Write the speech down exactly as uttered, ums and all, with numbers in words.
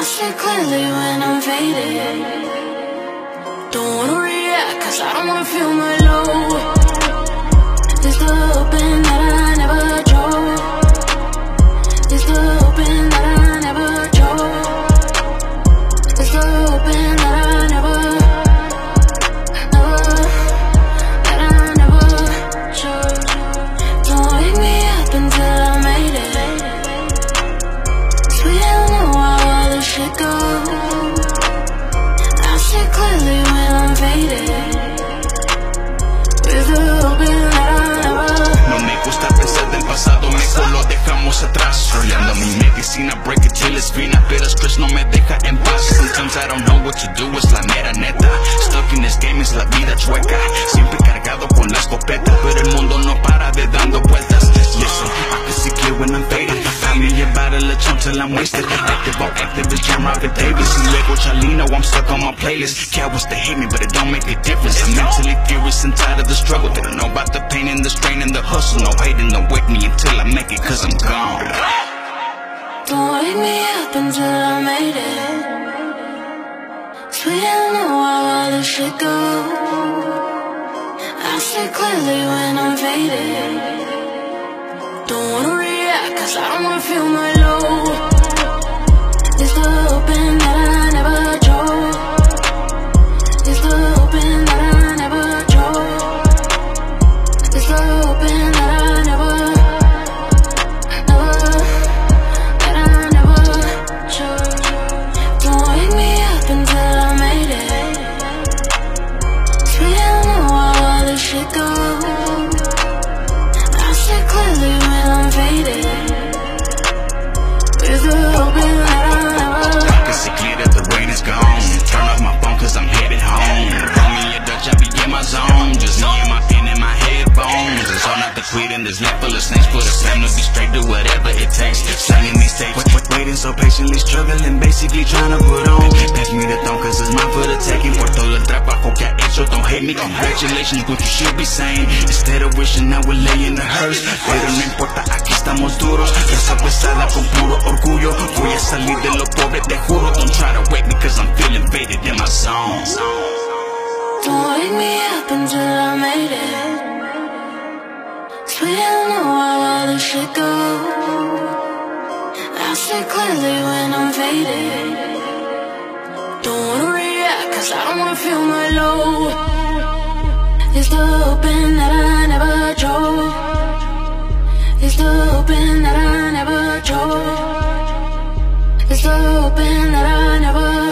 see clearly when I'm faded. Don't wanna react, cause I don't wanna feel my low. It's the open that I never drove. It's the open that I never drove. It's the open that I never, never, that I never chose. Don't wake me up until I made it. We don't know how all this shit goes. I see clearly when I'm faded. With the open that I never. No me gusta pensar del pasado, mejor lo dejamos atrás. Rollando mi medicina, break it till it's fina, pero stress no me deja en paz. Sometimes I don't know what to do, es la mera neta. Stuck in this game, es la vida chueca. Siempre cargado con la escopeta, pero el mundo no para de dando vueltas. Listen, I can see clear when I'm faded. I'm in your bottle of chump till I'm wasted. Active on activist, Jam Robert Davis. Y luego Chalino, I'm stuck on my playlist. Cowards they hate me, but it don't make a difference. I'm mentally furious and tired of the struggle. They don't know about the pain and the strain and the hustle. No hating, don't wake me until I make it, cause I'm gone. Don't wake me up until I made it. Sweet, I don't know how all this shit goes. I see clearly when I'm faded. Don't wanna react, cause I don't wanna feel my low. It's the open that I never drove. It's the open that I never drove. It's the open that I never, never, that I never chose. Don't wake me up until I made it. Sweet, I don't know how all this shit goes. I see clearly when I'm faded. With the open that I never. I can see clear that the rain is gone. Turn off my phone cause I'm headed home. Call me a Dutch, I be in my zone. Just me and my pen and my headphones. It's all not the tweet and there's left full of snakes. Put a slam to be straight, do whatever it takes. Slanging these tapes, wait, wait, waiting so patiently, struggling, basically trying to put on. Pass me the throne cause it's mine for the taking. Por todo el trabajo que ha hecho, don't hate me. Congratulations, what you should be saying. Instead of wishing I would lay in the hearse. Pero no importa, aquí estamos duros. Esa pesada con puro orgullo. Voy a salir de lo pobre, te juro. Don't try to wake me cause I'm feeling faded in my zone. Don't wake me up until I made it. Sweet, I don't know how all this shit goes. I see clearly when I'm faded. Don't wanna react cause I don't wanna feel my low. It's the open that I never drove. It's the open that I never drove. It's the open that I never